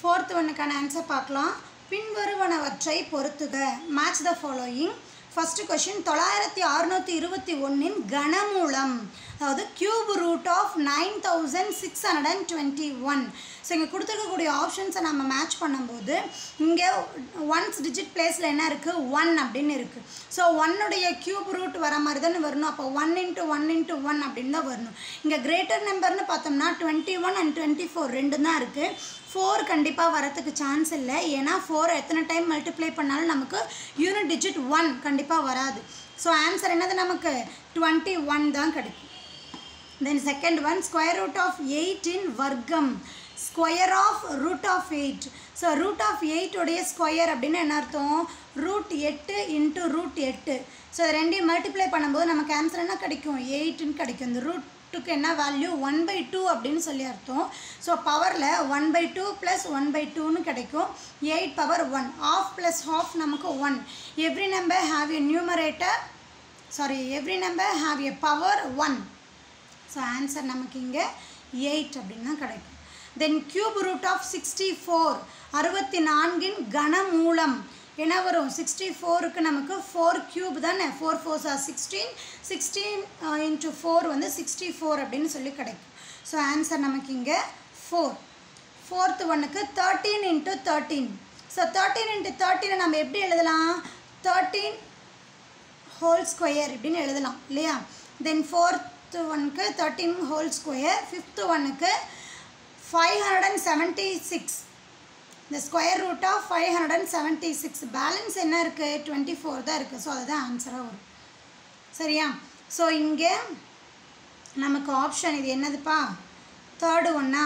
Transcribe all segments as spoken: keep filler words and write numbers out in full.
fourth ஒன்னுக்கான answer பார்க்கலாம். பின்வருவனவற்றை பொறுத்துக. Match the following. First question தொள்ளாயிரத்தி அறுநூற்றி இருபத்தி ஒன்றின் கனமூலம், அதாவது cube root of nine thousand six hundred and twenty one. So இங்கே கொடுத்துருக்கக்கூடிய ஆப்ஷன்ஸை நம்ம மேட்ச் பண்ணும்போது இங்கே ஒன்ஸ் டிஜிட் பிளேஸில் என்ன இருக்குது, ஒன் அப்படின்னு இருக்குது. ஸோ ஒன்னுடைய கியூப் ரூட் வர மாதிரி தானே வரணும். அப்போ one into one into one அப்படின்னு தான் வரணும். இங்கே கிரேட்டர் நம்பர்னு பார்த்தோம்னா twenty one and twenty four ரெண்டு தான் இருக்குது. ஃபோர் கண்டிப்பாக வரத்துக்கு சான்ஸ் இல்லை. ஏன்னா ஃபோர் எத்தனை டைம் மல்டிப்ளை பண்ணாலும் நமக்கு யூனிட் டிஜிட் ஒன் கண்டிப்பாக வராது. ஸோ ஆன்சர் என்னது, நமக்கு டுவெண்ட்டி ஒன் தான் கிடைக்கும். Then second one, square root of எயிட்டின் வர்க்கம். Square of root of eight. So root of eight உடைய ஸ்கொயர் அப்படின்னு என்ன அர்த்தம், ரூட் எட்டு இன்ட்டு ரூட் எட்டு. ஸோ இது ரெண்டையும் மல்டிப்ளை பண்ணும்போது நமக்கு ஆன்சர் என்ன கிடைக்கும், எயிட்டுன்னு கிடைக்கும். இந்த ரூட்டுக்கு என்ன வேல்யூ, ஒன் பை டூ அப்படின்னு சொல்லி அர்த்தம். ஸோ பவரில் one by two plus one by டூன்னு கிடைக்கும். Eight power one, of plus half நமக்கு one. Every number have a numerator, sorry every number have a power one. So answer நமக்கு இங்கே eight அப்படின்னு தான் கிடைக்கும். Then cube root of sixty four, அறுபத்தி நான்கின் கனமூலம் என்ன வரும், சிக்ஸ்டி ஃபோருக்கு நமக்கு ஃபோர் கியூப் தானே, four fours are sixteen, sixteen into four வந்து சிக்ஸ்டி ஃபோர் அப்படின்னு சொல்லி கிடைக்கும். ஸோ ஆன்சர் நமக்கு இங்கே ஃபோர். ஃபோர்த்து ஒன்றுக்கு thirteen into thirteen. So thirteen into தேர்ட்டீனை நம்ம எப்படி எழுதலாம், தேர்ட்டீன் ஹோல் ஸ்கொயர் இப்படின்னு எழுதலாம் இல்லையா. தென் ஃபோர்த்து ஒன்றுக்கு தேர்ட்டீன் ஹோல் ஸ்கொயர். ஃபிஃப்த்து ஒன்றுக்கு five hundred and seventy six, இந்த square root of five hundred and seventy six. Balance என்ன இருக்குது, டுவெண்ட்டி ஃபோர் தான் இருக்குது. ஸோ அதுதான் ஆன்சராக வரும். சரியா. ஸோ இங்கே நமக்கு ஆப்ஷன் இது என்னதுப்பா, தேர்டு ஒன்னா,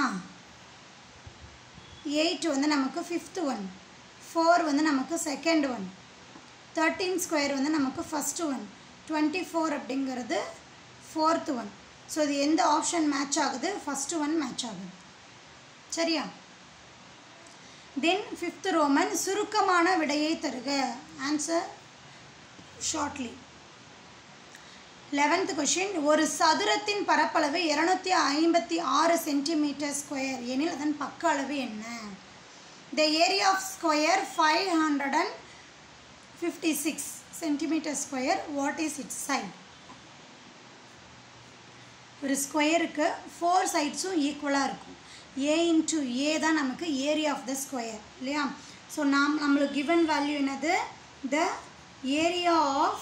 எயிட் வந்து நமக்கு ஃபிஃப்த்து ஒன், ஃபோர் வந்து நமக்கு செகண்ட் ஒன், தேர்ட்டீன் ஸ்கொயர் வந்து நமக்கு ஃபஸ்ட்டு ஒன், டுவெண்ட்டி ஃபோர் அப்படிங்கிறது ஃபோர்த்து ஒன். ஸோ இது எந்த ஆப்ஷன் மேட்ச் ஆகுது, ஃபஸ்ட்டு ஒன் மேட்ச் ஆகுது. சரியா. தென் ஃபிஃப்த் ரோமன், சுருக்கமான விடையை தருக. Answer shortly. லெவன்த் கொஷின், ஒரு சதுரத்தின் பரப்பளவு இருநூத்தி ஐம்பத்தி ஆறு சென்டிமீட்டர் ஸ்கொயர் எனில் அதன் பக்க அளவு என்ன. The area of square five hundred and fifty six centimetre square. What is its side. ஒரு ஸ்கொயருக்கு ஃபோர் சைட்ஸும் ஈக்குவலாக இருக்கும். ஏ இன்ட்டு ஏ தான் நமக்கு ஏரியா ஆஃப் த ஸ்கொயர் இல்லையா. ஸோ நாம் நம்மளுக்கு கிவன் வேல்யூ என்னது, the area of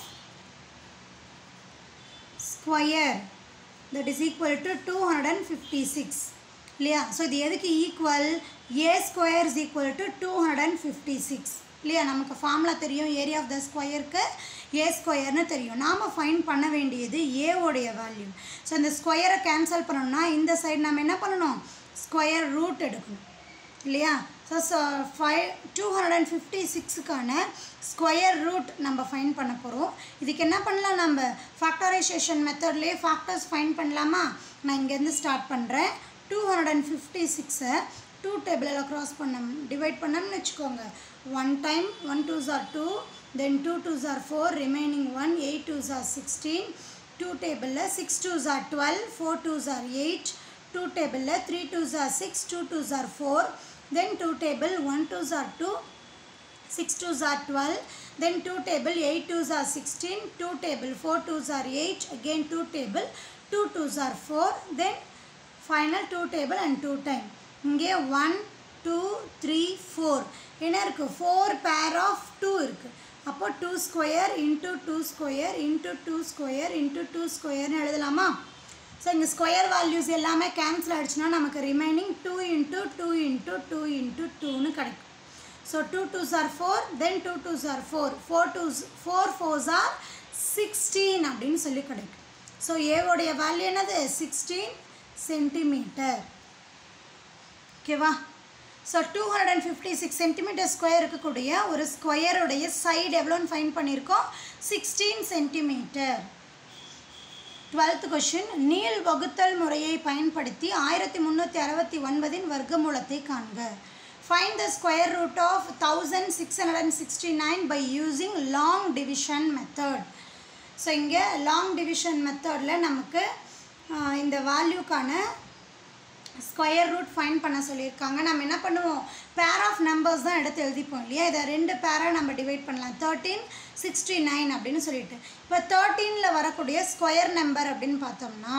square that is equal to two hundred and fifty six இல்லையா. ஸோ இது எதுக்கு equal, A square is equal to two hundred and fifty six இல்லையா. நமக்கு formula தெரியும், ஏரியா ஆஃப் த ஸ்கொயருக்கு ஏ ஸ்கொயர்னு தெரியும். நாம் ஃபைன் பண்ண வேண்டியது ஏவோடைய வேல்யூ. ஸோ இந்த ஸ்கொயரை கேன்சல் பண்ணணும்னா இந்த சைடு நம்ம என்ன பண்ணணும், ஸ்கொயர் ரூட் எடுக்கணும் இல்லையா. So five two hundred and fifty சிக்ஸுக்கான ஸ்கொயர் ரூட் நம்ம ஃபைன் பண்ண போகிறோம். இதுக்கு என்ன பண்ணலாம், நம்ம ஃபேக்டரைசேஷன் மெத்தட்லேயே ஃபேக்டர்ஸ் ஃபைன் பண்ணலாமா. நான் இங்கேருந்து ஸ்டார்ட் பண்ணுறேன். டூ ஹண்ட்ரட் அண்ட் ஃபிஃப்டி சிக்ஸை டூ டேபிளில் க்ராஸ் பண்ண டிவைட் பண்ணோம்னு வச்சுக்கோங்க. One time one twos are two, then two twos are four, remaining one, eight twos are sixteen, two டேபிளில் six twos are twelve, four twos are eight, two table three twos are six, two twos are four, then two table one twos are two, six twos are twelve, then two table eight twos are sixteen, two table four twos are eight, again two table two twos are four, then final two table and two time. இங்கே one two three four என்ன இருக்கு, four pair of two இருக்கு. அப்போ two square into two square into two square into two square எழுதலாமா. So இங்கே square values எல்லாமே cancel ஆகிடுச்சுன்னா நமக்கு remaining two into two into two into டூன்னு கிடைக்கும். So two twos are four, then two twos are four, four twos four fours are sixteen அப்படின்னு சொல்லி கிடைக்கும். ஸோ ஏவோடைய வேல்யூ என்னது, சிக்ஸ்டீன் சென்டிமீட்டர். ஓகேவா. So two hundred and fifty six centimetre square இருக்கக்கூடிய ஒரு ஸ்கொயருடைய சைடு எவ்வளோன்னு ஃபைன் பண்ணியிருக்கோம், சிக்ஸ்டீன் சென்டிமீட்டர். டுவெல்த் கொஷின், நீள் வகுத்தல் முறையை பயன்படுத்தி ஆயிரத்தி முந்நூற்றி அறுபத்தி ஒன்பதின் வர்க்கமூலத்தை காண்க. Find the square root of thousand six hundred and sixty nine by using long division method. So இங்கே லாங் டிவிஷன் மெத்தடில் நமக்கு இந்த வேல்யூக்கான ஸ்கொயர் ரூட் ஃபைண்ட் பண்ண சொல்லியிருக்காங்க. நம்ம என்ன பண்ணுவோம், பேர் ஆஃப் நம்பர்ஸ் தான் எடுத்து எழுதிப்போம் இல்லையா. இதை ரெண்டு பேராக நம்ம டிவைட் பண்ணலாம், தேர்ட்டீன் சிக்ஸ்டி நைன் அப்படின்னு சொல்லிட்டு. இப்போ தேர்ட்டீனில் வரக்கூடிய ஸ்கொயர் நம்பர் அப்படின்னு பார்த்தோம்னா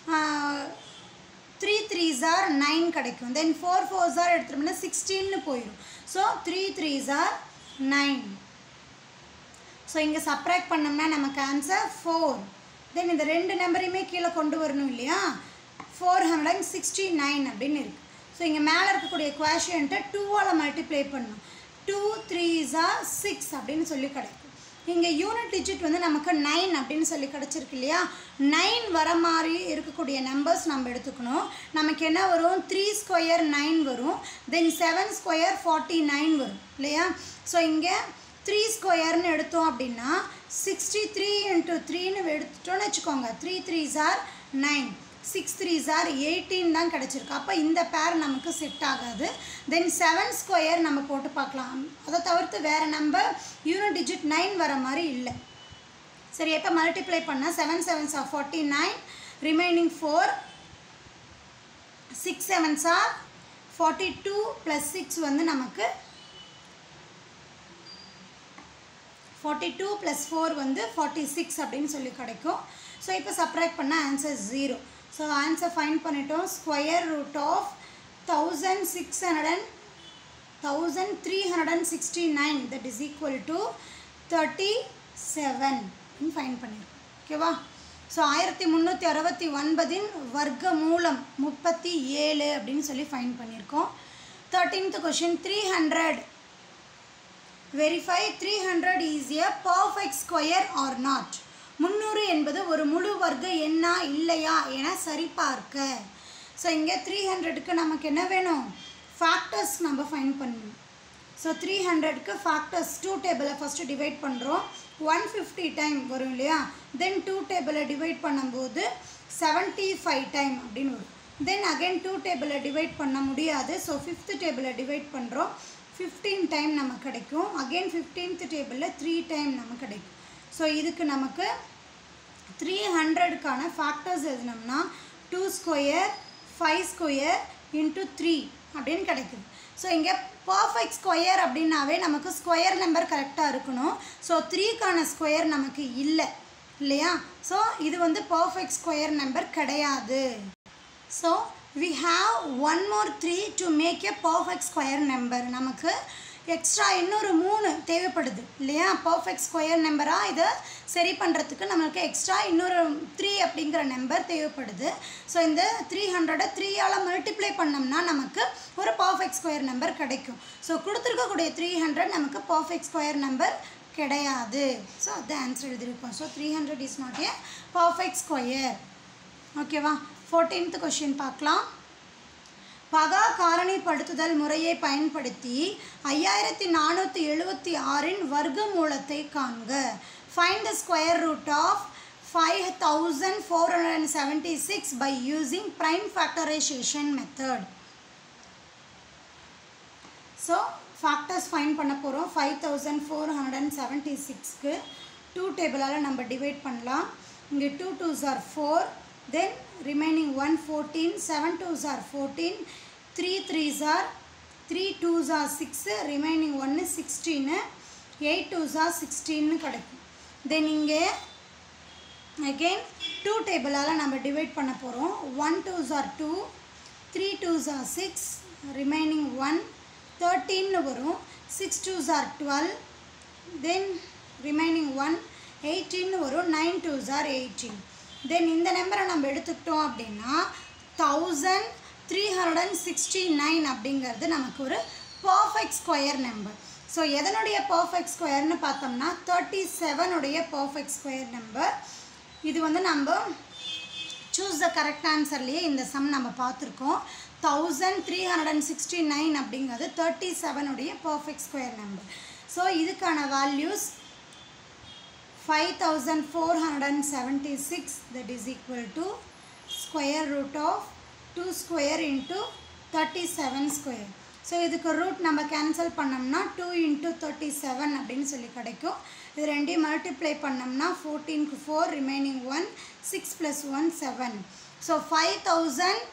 த்ரீ த்ரீ ஜார் நைன் கிடைக்கும். தென் ஃபோர் ஃபோர் ஜார் எடுத்துட்டோம்னா சிக்ஸ்டீன்னு போயிடும். So three three jar nine. So இங்கே சப்ராக்ட் பண்ணோம்னா நமக்கு ஆன்சர் ஃபோர். தென் இந்த ரெண்டு நம்பரையுமே கீழே கொண்டு வரணும் இல்லையா, four hundred and sixty nine அப்படின்னு இருக்குது. ஸோ இங்கே மேலே இருக்கக்கூடிய குவாஷியன்ட்டை டூவால் மல்டிப்ளை பண்ணணும். டூ த்ரீ ஜார் சிக்ஸ் அப்படின்னு சொல்லி கிடைக்கும். இங்கே யூனிட் டிஜிட் வந்து நமக்கு நைன் அப்படின்னு சொல்லி கிடச்சிருக்கு இல்லையா. நைன் வர மாதிரி இருக்கக்கூடிய நம்பர்ஸ் நம்ம எடுத்துக்கணும். நமக்கு என்ன வரும், த்ரீ ஸ்கொயர் நைன் வரும். Then seven square forty nine வரும் இல்லையா. ஸோ இங்கே த்ரீ ஸ்கொயர்னு எடுத்தோம் அப்படின்னா சிக்ஸ்டி த்ரீ இன்ட்டு த்ரீன்னு எடுத்துட்டோன்னு வச்சுக்கோங்க. Three three jar nine, six three jar eighteen தான் கிடச்சிருக்கு. அப்போ இந்த பேர் நமக்கு செட் ஆகாது. தென் செவன் ஸ்கொயர் நம்ம போட்டு பார்க்கலாம். அதை தவிர்த்து வேறு நம்பர் யூனிட் டிஜிட் நைன் வர மாதிரி இல்லை. சரி, எப்போ மல்டிப்ளை பண்ணால் seven sevens are forty nine, remaining four, six sevens are forty two plus six வந்து நமக்கு ஃபார்ட்டி டூ ப்ளஸ் ஃபோர் வந்து ஃபார்ட்டி சிக்ஸ் அப்படின்னு சொல்லி கிடைக்கும். ஸோ இப்போ சப்ராக்ட் பண்ணால் answer zero. So answer find பண்ணிட்டோம். Square root of thousand six hundred and thousand three hundred and sixty nine that is equal to thirty seven find பண்ணியிருக்கோம். ஓகேவா. So ஆயிரத்தி முந்நூற்றி அறுபத்தி ஒன்பதின் வர்க்க மூலம் முப்பத்தி ஏழு அப்படின்னு சொல்லி ஃபைண்ட் பண்ணியிருக்கோம். Thirteenth question, three hundred verify three hundred is a perfect square or not. முந்நூறு என்பது ஒரு முழு வர்க்க எண்ணா இல்லையா என சரிபார்க்க. ஸோ இங்கே த்ரீ ஹண்ட்ரடுக்கு நமக்கு என்ன வேணும், ஃபேக்டர்ஸ் நம்ம ஃபைண்ட் பண்ணணும். ஸோ த்ரீ ஹண்ட்ரடுக்கு ஃபேக்டர்ஸ் டூ டேபிளை ஃபஸ்ட்டு டிவைட் பண்ணுறோம். ஒன் ஃபிஃப்டி டைம் வரும் இல்லையா. தென் டூ டேபிளை டிவைட் பண்ணும்போது செவன்ட்டி ஃபைவ் டைம் அப்படின்னு வரும். தென் அகைன் டூ டேபிளை டிவைட் பண்ண முடியாது. ஸோ ஃபிஃப்த்து டேபிளை டிவைட் பண்ணுறோம். ஃபிஃப்டீன் டைம் நமக்கு கிடைக்கும். அகெயின் ஃபிஃப்டீன்த் டேபிளில் த்ரீ டைம் நமக்கு கிடைக்கும். ஸோ இதுக்கு நமக்கு த்ரீ ஹண்ட்ரடுக்கான ஃபேக்டர்ஸ் எழுதினோம்னா two square five square into three அப்படின்னு கிடைக்குது. ஸோ இங்கே பர்ஃபெக்ட் ஸ்கொயர் அப்படின்னாவே நமக்கு ஸ்கொயர் நம்பர் கரெக்டாக இருக்கணும். ஸோ த்ரீக்கான ஸ்கொயர் நமக்கு இல்லை இல்லையா. ஸோ இது வந்து பர்ஃபெக்ட் ஸ்கொயர் நம்பர் கிடையாது. So we have one more three to make a perfect square number. நமக்கு எக்ஸ்ட்ரா இன்னொரு மூணு தேவைப்படுது இல்லையா. பர்ஃபெக்ட் ஸ்கொயர் நம்பராக இதை சரி பண்ணுறதுக்கு நம்மளுக்கு எக்ஸ்ட்ரா இன்னொரு த்ரீ அப்படிங்கிற நம்பர் தேவைப்படுது. ஸோ இந்த த்ரீ ஹண்ட்ரடை த்ரீயால் மல்டிப்ளை பண்ணோம்னா நமக்கு ஒரு பர்ஃபெக்ட் ஸ்கொயர் நம்பர் கிடைக்கும். ஸோ கொடுத்துருக்கக்கூடிய த்ரீ ஹண்ட்ரட் நமக்கு பர்ஃபெக்ட் ஸ்கொயர் நம்பர் கிடையாது. ஸோ அது ஆன்சர் எழுதியிருக்கோம். So three hundred is not a perfect square. ஓகேவா. ஃபோர்டீன்த் கொஷின் பார்க்கலாம். பகா காரணிப்படுத்துதல் முறையை பயன்படுத்தி ஐயாயிரத்தி நானூற்றி எழுபத்தி ஆறின் வர்க்க மூலத்தை காண்க. Find the square root of five thousand four hundred and seventy six by using prime factorisation method. So factors find பண்ண போகிறோம். Five thousand four hundred and seventy சிக்ஸ்க்கு டூ டேபிளால் நம்ம டிவைட் பண்ணலாம். இங்கே two twos are four, then remaining one fourteen, seven twos are fourteen, three threes are three twos are six, remaining one is sixteen, eight twos are sixteen கிடைக்கும். then இங்கே again two டேபிளால் நம்ம divide பண்ண போகிறோம். one twos are two, three twos are six, remaining one, thirteen வரும். six twos are twelve, then remaining one, eighteen வரும். nine twos are eighteen. தென் இந்த நம்பரை நம்ம எடுத்துக்கிட்டோம் அப்படின்னா thousand three hundred and sixty nine அப்படிங்கிறது நமக்கு ஒரு பர்ஃபெக்ட் ஸ்கொயர் நம்பர். ஸோ எதனுடைய பர்ஃபெக்ட் ஸ்கொயர்னு பார்த்தோம்னா தேர்ட்டி செவனுடைய பர்ஃபெக்ட் ஸ்கொயர் நம்பர். இது வந்து நம்ம சூஸ் த கரெக்ட் ஆன்சர்லேயே இந்த சம் நம்ம பார்த்துருக்கோம். Thousand three hundred and sixty nine அப்படிங்கிறது தேர்ட்டி செவனுடைய பர்ஃபெக்ட் ஸ்கொயர் நம்பர். ஸோ இதுக்கான values five thousand four hundred seventy-six that is equal to square root of two square into thirty-seven square. So இதுக்கு root நம்ம cancel பண்ணோம்னா two into thirty seven அப்படின்னு சொல்லி கிடைக்கும். இது ரெண்டையும் மல்டிப்ளை பண்ணோம்னா ஃபோர்டீனுக்கு four, remaining one, six plus one seven. So five thousand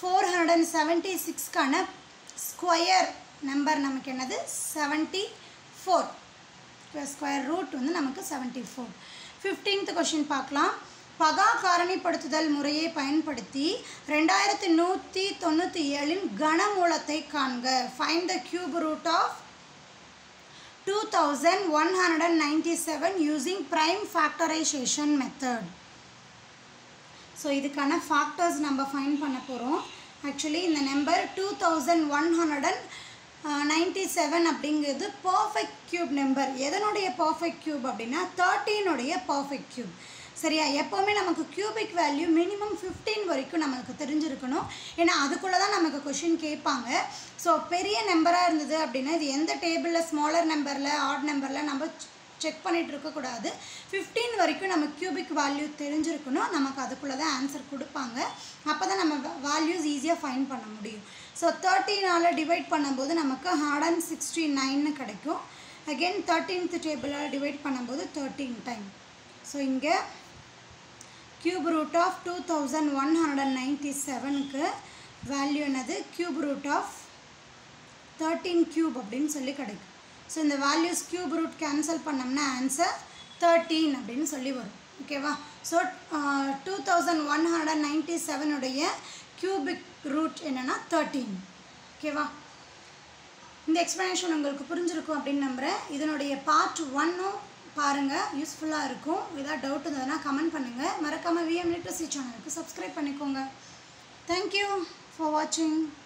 four hundred seventy சிக்ஸ்க்கான ஸ்கொயர் நம்பர் நமக்கு என்னது செவன்ட்டி ஃபோர். ஸ்கொயர் ரூட் வந்து நமக்கு செவன்ட்டி ஃபோர். ஃபிஃப்டீன்த் கொஷின் பார்க்கலாம். பகா காரணிப்படுத்துதல் முறையை பயன்படுத்தி ரெண்டாயிரத்தி நூற்றி தொண்ணூற்றி ஏழின் கனமூலத்தை காண்க. Find the cube root of two thousand one hundred ninety seven using prime factorisation method. So இதுக்கான ஃபேக்டர்ஸ் நம்ம ஃபைண்ட் பண்ண போகிறோம். ஆக்சுவலி இந்த number two thousand one hundred ninety seven அப்படிங்கிறது பர்ஃபெக்ட் க்யூப் நம்பர். எதனுடைய பர்ஃபெக்ட் க்யூப் அப்படின்னா தேர்ட்டீனுடைய perfect cube. சரியா? எப்போவுமே நமக்கு கியூபிக் வேல்யூ மினிமம் ஃபிஃப்டீன் வரைக்கும் நமக்கு தெரிஞ்சிருக்கணும். ஏன்னா அதுக்குள்ளே தான் நமக்கு கொஷின் கேட்பாங்க. ஸோ பெரிய நம்பராக இருந்தது அப்படின்னா இது எந்த டேபிளில் ஸ்மாலர் நம்பரில் ஆட் நம்பரில் நம்ம செக் பண்ணிகிட்டு இருக்கக்கூடாது. ஃபிஃப்டீன் வரைக்கும் நம்ம கியூபிக் வேல்யூ தெரிஞ்சிருக்கணும். நமக்கு அதுக்குள்ளே தான் ஆன்சர் கொடுப்பாங்க. அப்போ தான் நம்ம வேல்யூஸ் ஈஸியாக ஃபைண்ட் பண்ண முடியும். ஸோ தேர்ட்டீனால் டிவைட் பண்ணும்போது நமக்கு ஹண்ட்ரட் சிக்ஸ்டி நைன்னு கிடைக்கும். அகெயின் தேர்ட்டீன்த் டேபிளால் டிவைட் பண்ணும்போது தேர்ட்டீன் டைம். ஸோ இங்கே cube root of two thousand one hundred ninety-seven க்கு வேல்யூ என்னது cube root of thirteen cube அப்படின்னு சொல்லி கிடைக்கும். ஸோ இந்த வேல்யூஸ் cube root கேன்சல் பண்ணோம்னா ஆன்சர் thirteen அப்படின்னு சொல்லி வரும். ஓகேவா? So two thousand one hundred ninety செவனுடைய கியூபிக் ரூட் என்னென்னா தேர்ட்டீன். ஓகேவா? இந்த எக்ஸ்ப்ளனேஷன் உங்களுக்கு புரிஞ்சிருக்கும் அப்படின்னு நம்புகிறேன். இதனுடைய பார்ட் ஒன்னும் பாருங்கள், யூஸ்ஃபுல்லாக இருக்கும். ஏதாவது டவுட் இருந்ததுன்னா கமெண்ட் பண்ணுங்கள். மறக்காமல் விஎம் லிட்ரஸி சேனலுக்கு சப்ஸ்கிரைப் பண்ணிக்கோங்க. தேங்க்யூ ஃபார் வாட்சிங்.